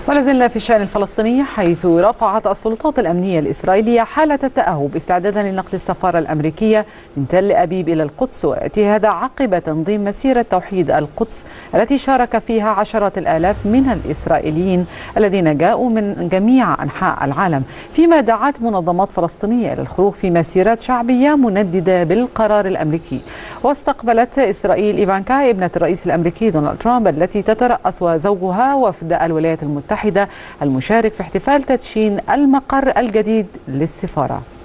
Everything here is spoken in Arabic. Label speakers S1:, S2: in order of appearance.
S1: ولا زلنا في الشأن الفلسطيني، حيث رفعت السلطات الأمنية الإسرائيلية حالة التأهب استعدادا لنقل السفارة الأمريكية من تل أبيب إلى القدس، ويأتي هذا عقب تنظيم مسيرة توحيد القدس التي شارك فيها عشرات الآلاف من الإسرائيليين الذين جاءوا من جميع أنحاء العالم، فيما دعت منظمات فلسطينية إلى الخروج في مسيرات شعبية منددة بالقرار الأمريكي. واستقبلت إسرائيل إيفانكا ابنة الرئيس الأمريكي دونالد ترامب التي تترأس وزوجها وفد الولايات المتحدة المشارك في احتفال تدشين المقر الجديد للسفارة.